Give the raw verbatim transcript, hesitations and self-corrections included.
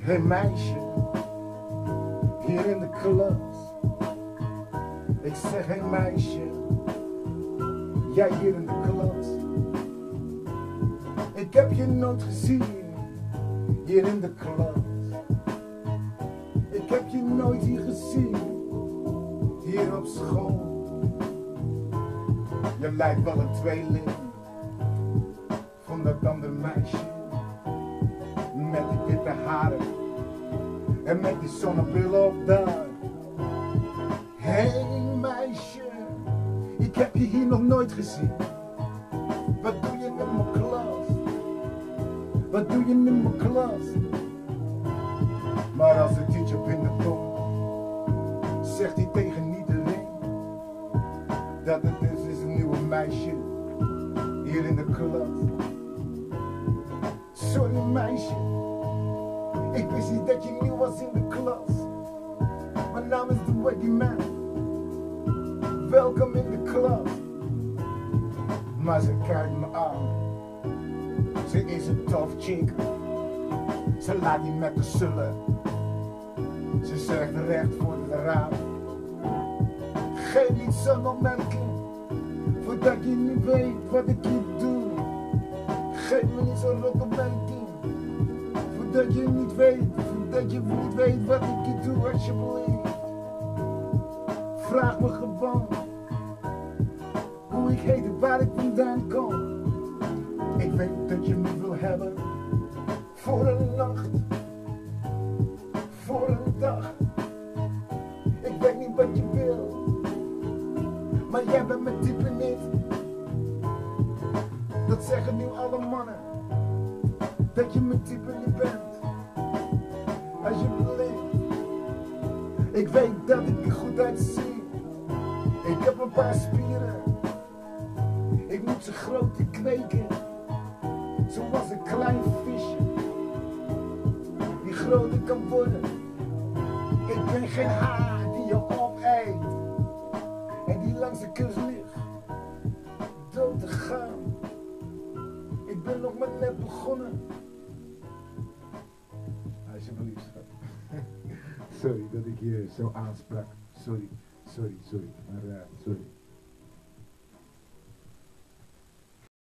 Hey meisje, hier in de klas. Ik zeg hey meisje, jij hier in de klas. Ik heb je nooit gezien, hier in de klas. Ik heb je nooit hier gezien, hier op school. Je lijkt wel een tweeling van dat andere meisje. Met die witte haren en met die zonnebril op daar. Hey meisje, ik heb je hier nog nooit gezien. Wat doe je in mijn klas? Wat doe je in mijn klas? Maar als de teacher binnenkomt, zegt hij tegen iedereen dat het is, is een nieuwe meisje hier in de klas. Sorry meisje, ik wist niet dat je nieuw was in de klas. Mijn naam is Thewackyman, welkom in de klas. Maar ze kijkt me aan, ze is een tof chick. Ze laat niet met me zullen, ze zegt recht voor de raam. Geef niet zo'n opmerking, voordat je niet weet wat ik hier doe. Geef me niet zo'n rot opmerking, voordat je niet weet, voordat je niet weet wat ik hier doe, alsjeblieft. Vraag me gewoon hoe ik heet en waar ik vandaan kom. Ik weet dat je me wil hebben voor een nacht, voor een dag. Ik weet niet wat je wil, maar jij bent mijn type niet. Dat zeggen nu alle mannen, dat je mijn type niet bent. Alsjeblieft, ik weet dat ik er goed uitzie. Ik heb een paar spieren, ik moet ze groter kweken. Zoals een klein visje, die groter kan worden. Ik ben geen haar die je opeet en die langs de kust ligt dood te gaan. Ik ben nog maar net begonnen. Alsjeblieft, schat. Sorry dat ik je zo aansprak. Sorry, sorry, sorry. Maar uh, sorry.